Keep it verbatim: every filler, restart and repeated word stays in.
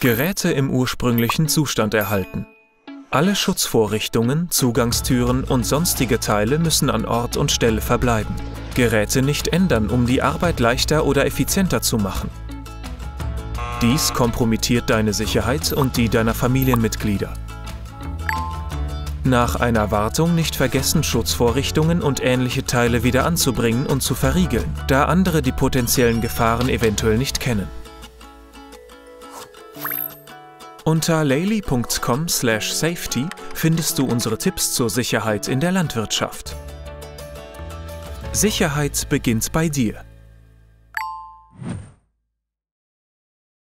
Geräte im ursprünglichen Zustand erhalten. Alle Schutzvorrichtungen, Zugangstüren und sonstige Teile müssen an Ort und Stelle verbleiben. Geräte nicht ändern, um die Arbeit leichter oder effizienter zu machen. Dies kompromittiert deine Sicherheit und die deiner Familienmitglieder. Nach einer Wartung nicht vergessen, Schutzvorrichtungen und ähnliche Teile wieder anzubringen und zu verriegeln, da andere die potenziellen Gefahren eventuell nicht kennen. Unter layli punkt com slash safety findest du unsere Tipps zur Sicherheit in der Landwirtschaft. Sicherheit beginnt bei dir.